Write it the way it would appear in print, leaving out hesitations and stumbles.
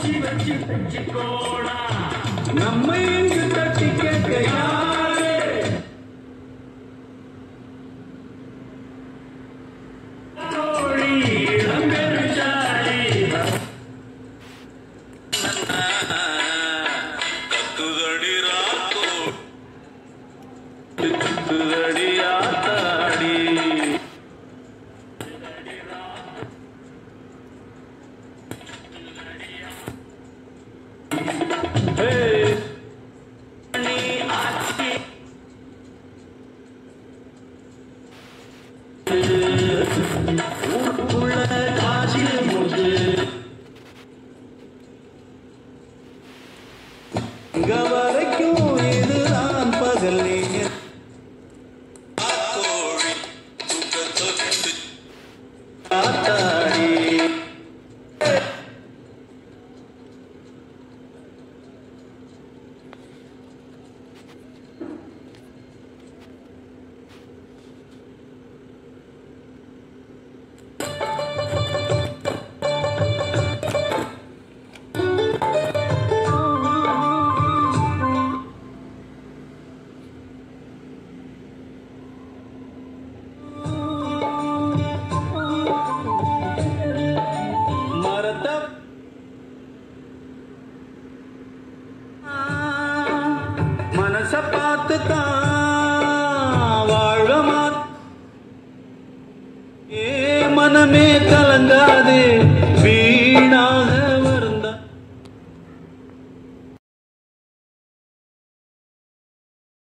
நம்மை இங்கு தட்டி கேட்க யாரு தோழி இளம்பெருச்சாளி கத்துதடி ராத்தோ கத்துதடி ஆத்தாடி இங்க வரைக்கும் இதுதான் பகல் ஆத்தாடி மனச பார்த்து தான் வாழ்வமா ஏ மனமே கலங்காதே